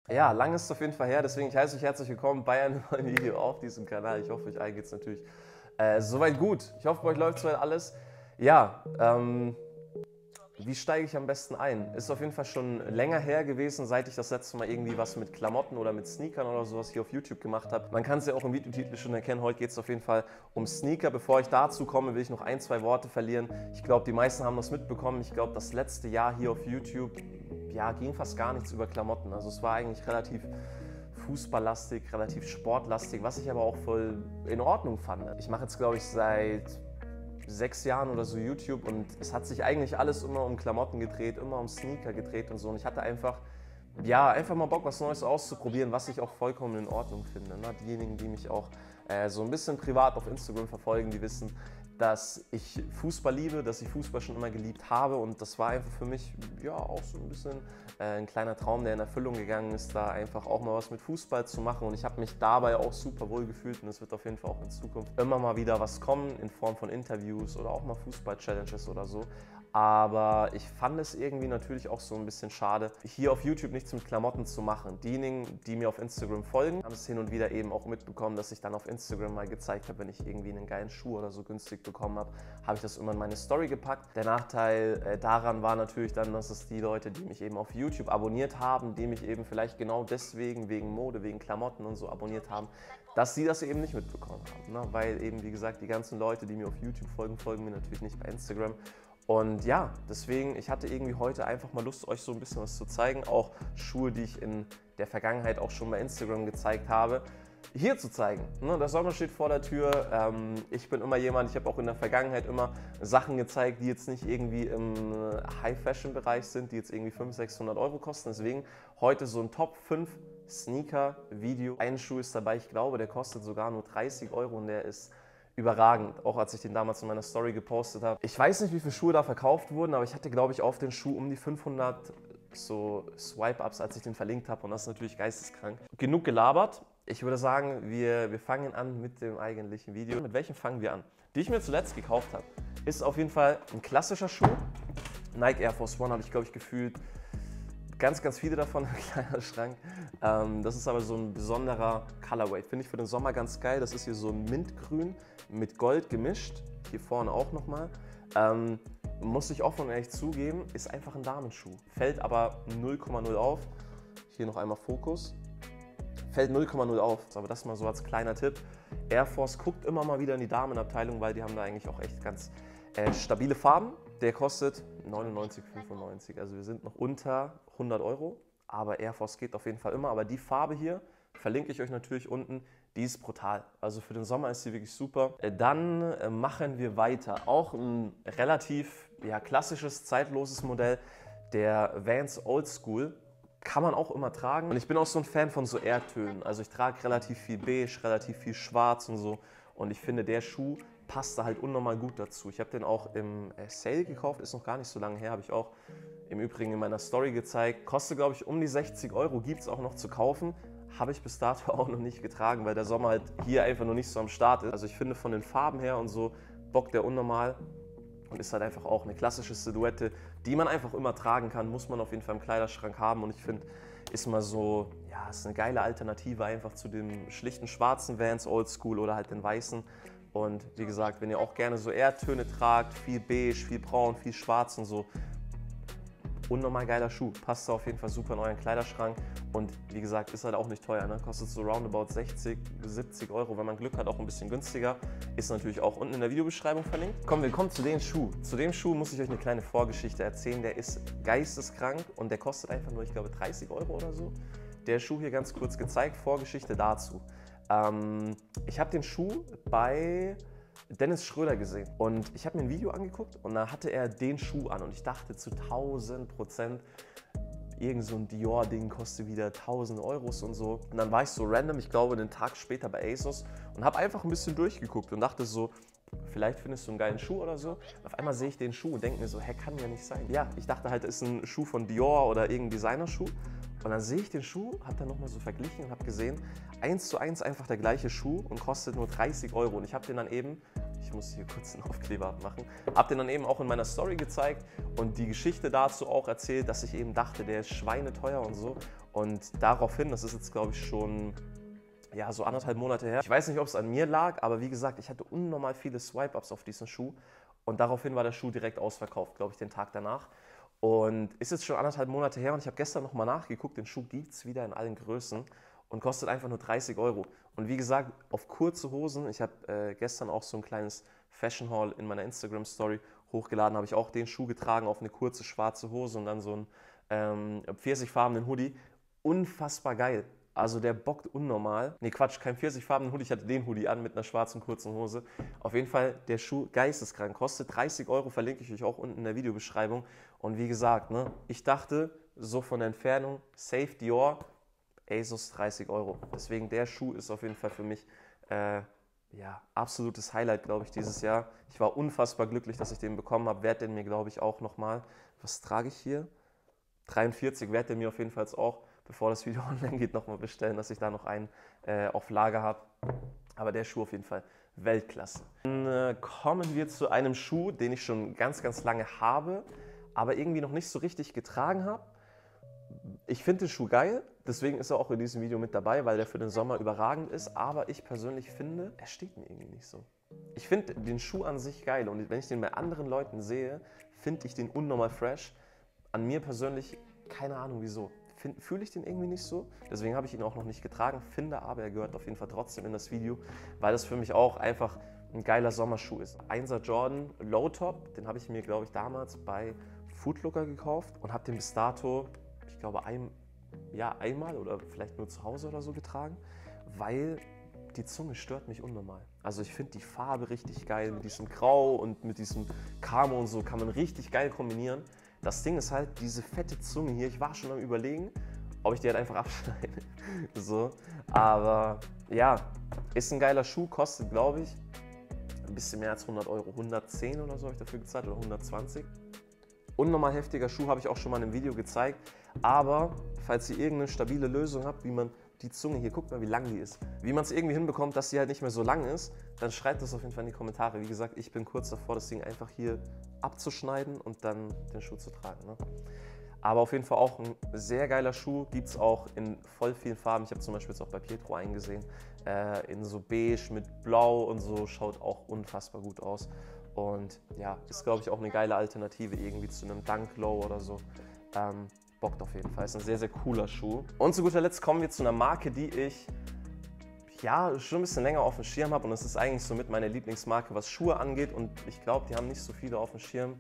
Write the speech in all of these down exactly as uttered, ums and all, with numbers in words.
Ja, lang ist es auf jeden Fall her, deswegen ich heiße euch herzlich willkommen bei einem neuen Video auf diesem Kanal. Ich hoffe, euch allen geht es natürlich äh, soweit gut. Ich hoffe, bei euch läuft soweit alles. Ja, ähm, wie steige ich am besten ein? Ist auf jeden Fall schon länger her gewesen, seit ich das letzte Mal irgendwie was mit Klamotten oder mit Sneakern oder sowas hier auf YouTube gemacht habe. Man kann es ja auch im Videotitel schon erkennen, heute geht es auf jeden Fall um Sneaker. Bevor ich dazu komme, will ich noch ein, zwei Worte verlieren. Ich glaube, die meisten haben das mitbekommen. Ich glaube, das letzte Jahr hier auf YouTube, ja, ging fast gar nichts über Klamotten. Also es war eigentlich relativ fußballlastig, relativ sportlastig, was ich aber auch voll in Ordnung fand. Ich mache jetzt, glaube ich, seit sechs Jahren oder so YouTube und es hat sich eigentlich alles immer um Klamotten gedreht, immer um Sneaker gedreht und so. Und ich hatte einfach, ja, einfach mal Bock, was Neues auszuprobieren, was ich auch vollkommen in Ordnung finde. Ne? Diejenigen, die mich auch äh, so ein bisschen privat auf Instagram verfolgen, die wissen, dass ich Fußball liebe, dass ich Fußball schon immer geliebt habe und das war einfach für mich ja auch so ein bisschen äh, ein kleiner Traum, der in Erfüllung gegangen ist, da einfach auch mal was mit Fußball zu machen und ich habe mich dabei auch super wohl gefühlt und es wird auf jeden Fall auch in Zukunft immer mal wieder was kommen in Form von Interviews oder auch mal Fußball-Challenges oder so. Aber ich fand es irgendwie natürlich auch so ein bisschen schade, hier auf YouTube nichts mit Klamotten zu machen. Diejenigen, die mir auf Instagram folgen, haben es hin und wieder eben auch mitbekommen, dass ich dann auf Instagram mal gezeigt habe, wenn ich irgendwie einen geilen Schuh oder so günstig bekommen habe, habe ich das immer in meine Story gepackt. Der Nachteil äh, daran war natürlich dann, dass es die Leute, die mich eben auf YouTube abonniert haben, die mich eben vielleicht genau deswegen, wegen Mode, wegen Klamotten und so abonniert haben, dass sie das eben nicht mitbekommen haben. Ne? Weil eben, wie gesagt, die ganzen Leute, die mir auf YouTube folgen, folgen mir natürlich nicht bei Instagram. Und ja, deswegen, ich hatte irgendwie heute einfach mal Lust, euch so ein bisschen was zu zeigen. Auch Schuhe, die ich in der Vergangenheit auch schon bei Instagram gezeigt habe, hier zu zeigen. Der Sommer steht vor der Tür. Ich bin immer jemand, ich habe auch in der Vergangenheit immer Sachen gezeigt, die jetzt nicht irgendwie im High-Fashion-Bereich sind, die jetzt irgendwie fünfhundert, sechshundert Euro kosten. Deswegen heute so ein Top fünf Sneaker-Video. Ein Schuh ist dabei, ich glaube, der kostet sogar nur dreißig Euro und der ist überragend, auch als ich den damals in meiner Story gepostet habe. Ich weiß nicht, wie viele Schuhe da verkauft wurden, aber ich hatte, glaube ich, auf den Schuh um die fünfhundert so Swipe-Ups, als ich den verlinkt habe und das ist natürlich geisteskrank. Genug gelabert. Ich würde sagen, wir, wir fangen an mit dem eigentlichen Video. Mit welchem fangen wir an? Die ich mir zuletzt gekauft habe, ist auf jeden Fall ein klassischer Schuh. Nike Air Force One habe ich, glaube ich, gefühlt ganz, ganz viele davon im kleinen Schrank. Ähm, das ist aber so ein besonderer Colorway. Finde ich für den Sommer ganz geil. Das ist hier so ein Mintgrün mit Gold gemischt. Hier vorne auch nochmal. Ähm, muss ich offen und ehrlich zugeben, ist einfach ein Damenschuh. Fällt aber null Komma null auf. Hier noch einmal Fokus. Fällt null Komma null auf. Aber das mal so als kleiner Tipp. Air Force guckt immer mal wieder in die Damenabteilung, weil die haben da eigentlich auch echt ganz äh, stabile Farben. Der kostet neunundneunzig fünfundneunzig, also wir sind noch unter hundert Euro, aber Air Force geht auf jeden Fall immer. Aber die Farbe hier verlinke ich euch natürlich unten, die ist brutal. Also für den Sommer ist sie wirklich super. Dann machen wir weiter. Auch ein relativ ja, klassisches, zeitloses Modell, der Vans Old School. Kann man auch immer tragen. Und ich bin auch so ein Fan von so Erdtönen. Also ich trage relativ viel Beige, relativ viel Schwarz und so. Und ich finde, der Schuh passt da halt unnormal gut dazu. Ich habe den auch im Sale gekauft, ist noch gar nicht so lange her, habe ich auch im Übrigen in meiner Story gezeigt. Kostet, glaube ich, um die sechzig Euro, gibt es auch noch zu kaufen. Habe ich bis dato auch noch nicht getragen, weil der Sommer halt hier einfach noch nicht so am Start ist. Also ich finde von den Farben her und so bockt der unnormal und ist halt einfach auch eine klassische Silhouette, die man einfach immer tragen kann, muss man auf jeden Fall im Kleiderschrank haben und ich finde, ist mal so, ja, ist eine geile Alternative einfach zu dem schlichten schwarzen Vans Old School oder halt den weißen. Und wie gesagt, wenn ihr auch gerne so Erdtöne tragt, viel beige, viel braun, viel schwarz und so, unnormal geiler Schuh. Passt da auf jeden Fall super in euren Kleiderschrank und wie gesagt, ist halt auch nicht teuer, ne? Kostet so roundabout sechzig, siebzig Euro, wenn man Glück hat, auch ein bisschen günstiger. Ist natürlich auch unten in der Videobeschreibung verlinkt. Kommen wir kommen zu dem Schuh. Zu dem Schuh muss ich euch eine kleine Vorgeschichte erzählen. Der ist geisteskrank und der kostet einfach nur, ich glaube, dreißig Euro oder so. Der Schuh hier ganz kurz gezeigt, Vorgeschichte dazu. Ähm, ich habe den Schuh bei Dennis Schröder gesehen und ich habe mir ein Video angeguckt und da hatte er den Schuh an und ich dachte zu tausend Prozent, irgend so ein Dior-Ding kostet wieder tausend Euros und so. Und dann war ich so random, ich glaube einen Tag später bei ASOS und habe einfach ein bisschen durchgeguckt und dachte so, vielleicht findest du einen geilen Schuh oder so. Und auf einmal sehe ich den Schuh und denke mir so, hä, kann ja nicht sein. Ja, ich dachte halt, das ist ein Schuh von Dior oder irgendein Designerschuh. Und dann sehe ich den Schuh, habe dann nochmal so verglichen und habe gesehen, eins zu eins einfach der gleiche Schuh und kostet nur dreißig Euro. Und ich habe den dann eben Ich muss hier kurz einen Aufkleber abmachen. Hab den dann eben auch in meiner Story gezeigt und die Geschichte dazu auch erzählt, dass ich eben dachte, der ist schweineteuer und so. Und daraufhin, das ist jetzt glaube ich schon ja, so anderthalb Monate her. Ich weiß nicht, ob es an mir lag, aber wie gesagt, ich hatte unnormal viele Swipe-Ups auf diesen Schuh und daraufhin war der Schuh direkt ausverkauft, glaube ich, den Tag danach. Und ist jetzt schon anderthalb Monate her und ich habe gestern nochmal nachgeguckt, den Schuh gibt es wieder in allen Größen und kostet einfach nur dreißig Euro. Und wie gesagt, auf kurze Hosen, ich habe äh, gestern auch so ein kleines Fashion Haul in meiner Instagram-Story hochgeladen, habe ich auch den Schuh getragen auf eine kurze schwarze Hose und dann so einen ähm, pfirsichfarbenen Hoodie. Unfassbar geil. Also der bockt unnormal. Ne, Quatsch, kein pfirsichfarbenen Hoodie, ich hatte den Hoodie an mit einer schwarzen kurzen Hose. Auf jeden Fall, der Schuh geisteskrank, kostet dreißig Euro, verlinke ich euch auch unten in der Videobeschreibung. Und wie gesagt, ne, ich dachte, so von der Entfernung, safe Dior, ASOS dreißig Euro. Deswegen der Schuh ist auf jeden Fall für mich äh, ja, absolutes Highlight, glaube ich, dieses Jahr. Ich war unfassbar glücklich, dass ich den bekommen habe. Werde den mir, glaube ich, auch nochmal, was trage ich hier? dreiundvierzig, werde den mir auf jeden Fall auch, bevor das Video online geht, nochmal bestellen, dass ich da noch einen äh, auf Lager habe. Aber der Schuh auf jeden Fall Weltklasse. Dann äh, kommen wir zu einem Schuh, den ich schon ganz, ganz lange habe, aber irgendwie noch nicht so richtig getragen habe. Ich finde den Schuh geil, deswegen ist er auch in diesem Video mit dabei, weil der für den Sommer überragend ist. Aber ich persönlich finde, er steht mir irgendwie nicht so. Ich finde den Schuh an sich geil und wenn ich den bei anderen Leuten sehe, finde ich den unnormal fresh. An mir persönlich, keine Ahnung wieso. Fühle ich den irgendwie nicht so. Deswegen habe ich ihn auch noch nicht getragen, finde aber, er gehört auf jeden Fall trotzdem in das Video, weil das für mich auch einfach ein geiler Sommerschuh ist. Einser Jordan Low Top, den habe ich mir, glaube ich, damals bei Foodlooker gekauft und habe den bis dato, ich glaube, ein, ja, einmal oder vielleicht nur zu Hause oder so getragen, weil die Zunge stört mich unnormal. Also ich finde die Farbe richtig geil, mit diesem Grau und mit diesem Camo und so kann man richtig geil kombinieren. Das Ding ist halt, diese fette Zunge hier, ich war schon am Überlegen, ob ich die halt einfach abschneide. So. Aber ja, ist ein geiler Schuh, kostet, glaube ich, ein bisschen mehr als hundert Euro. hundertzehn oder so habe ich dafür gezahlt oder hundertzwanzig. Unnormal heftiger Schuh, habe ich auch schon mal in einem Video gezeigt. Aber falls ihr irgendeine stabile Lösung habt, wie man die Zunge hier, guckt mal, wie lang die ist. Wie man es irgendwie hinbekommt, dass sie halt nicht mehr so lang ist, dann schreibt das auf jeden Fall in die Kommentare. Wie gesagt, ich bin kurz davor, das Ding einfach hier abzuschneiden und dann den Schuh zu tragen. Ne? Aber auf jeden Fall auch ein sehr geiler Schuh, gibt es auch in voll vielen Farben. Ich habe zum Beispiel jetzt auch bei Pietro eingesehen, äh, in so beige mit blau und so, schaut auch unfassbar gut aus. Und ja, ist glaube ich auch eine geile Alternative irgendwie zu einem Dunk Low oder so. Ähm, Bockt auf jeden Fall, ist ein sehr, sehr cooler Schuh. Und zu guter Letzt kommen wir zu einer Marke, die ich ja schon ein bisschen länger auf dem Schirm habe und es ist eigentlich so mit meiner Lieblingsmarke, was Schuhe angeht und ich glaube, die haben nicht so viele auf dem Schirm,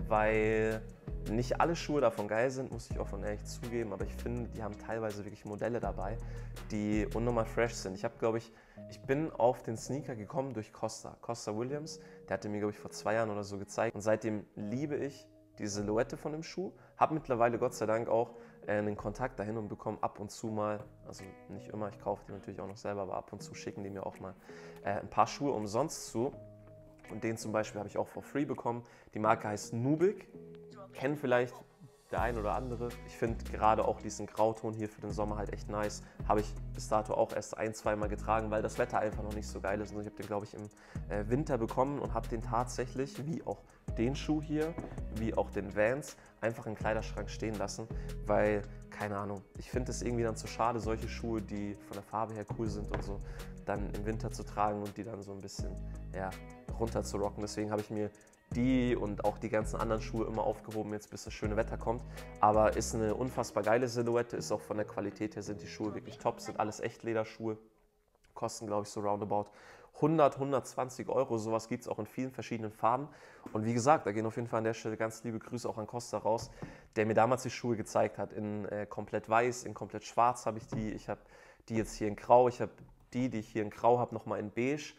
weil nicht alle Schuhe davon geil sind, muss ich offen ehrlich zugeben, aber ich finde, die haben teilweise wirklich Modelle dabei, die unnormal fresh sind. Ich habe, glaube ich, ich bin auf den Sneaker gekommen durch Costa, Costa Williams, der hatte mir, glaube ich, vor zwei Jahren oder so gezeigt und seitdem liebe ich die Silhouette von dem Schuh. Habe mittlerweile Gott sei Dank auch äh, einen Kontakt dahin und bekomme ab und zu mal, also nicht immer, ich kaufe die natürlich auch noch selber, aber ab und zu schicken die mir auch mal äh, ein paar Schuhe umsonst zu. Und den zum Beispiel habe ich auch for free bekommen. Die Marke heißt Nubik. Kennen vielleicht der ein oder andere. Ich finde gerade auch diesen Grauton hier für den Sommer halt echt nice. Habe ich bis dato auch erst ein, zwei Mal getragen, weil das Wetter einfach noch nicht so geil ist. Und ich habe den, glaube ich, im äh, Winter bekommen und habe den tatsächlich, wie auch den Schuh hier, wie auch den Vans, einfach im Kleiderschrank stehen lassen, weil, keine Ahnung, ich finde es irgendwie dann zu schade, solche Schuhe, die von der Farbe her cool sind und so, dann im Winter zu tragen und die dann so ein bisschen, ja, runter zu rocken. Deswegen habe ich mir die und auch die ganzen anderen Schuhe immer aufgehoben, jetzt bis das schöne Wetter kommt. Aber ist eine unfassbar geile Silhouette, ist auch von der Qualität her, sind die Schuhe wirklich top, sind alles Echtlederschuhe, kosten, glaube ich, so roundabout hundert, hundertzwanzig Euro, sowas gibt es auch in vielen verschiedenen Farben. Und wie gesagt, da gehen auf jeden Fall an der Stelle ganz liebe Grüße auch an Costa raus, der mir damals die Schuhe gezeigt hat. In äh, komplett weiß, in komplett schwarz habe ich die. Ich habe die jetzt hier in grau, ich habe die, die ich hier in grau habe, nochmal in beige.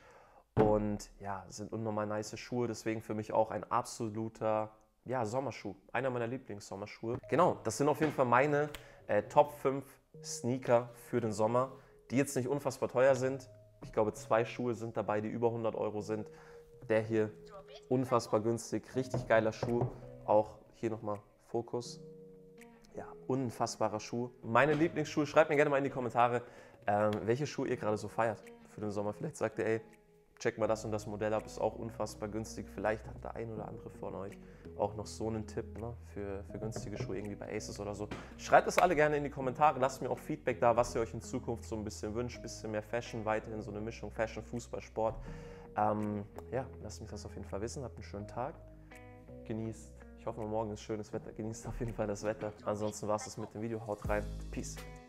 Und ja, sind unnormal nice Schuhe, deswegen für mich auch ein absoluter ja, Sommerschuh. Einer meiner Lieblings-Sommerschuhe. Genau, das sind auf jeden Fall meine äh, Top fünf Sneaker für den Sommer, die jetzt nicht unfassbar teuer sind. Ich glaube, zwei Schuhe sind dabei, die über hundert Euro sind. Der hier, unfassbar günstig, richtig geiler Schuh. Auch hier nochmal Fokus. Ja, unfassbarer Schuh. Meine Lieblingsschuhe, schreibt mir gerne mal in die Kommentare, ähm, welche Schuhe ihr gerade so feiert für den Sommer. Vielleicht sagt ihr, ey, check mal das und das Modell ab, ist auch unfassbar günstig. Vielleicht hat der ein oder andere von euch auch noch so einen Tipp, ne, für, für günstige Schuhe, irgendwie bei Asus oder so. Schreibt das alle gerne in die Kommentare, lasst mir auch Feedback da, was ihr euch in Zukunft so ein bisschen wünscht, ein bisschen mehr Fashion, weiterhin so eine Mischung Fashion, Fußball, Sport. Ähm, ja, lasst mich das auf jeden Fall wissen, habt einen schönen Tag, genießt, ich hoffe mal morgen ist schönes Wetter, genießt auf jeden Fall das Wetter. Ansonsten war es das mit dem Video, haut rein, Peace.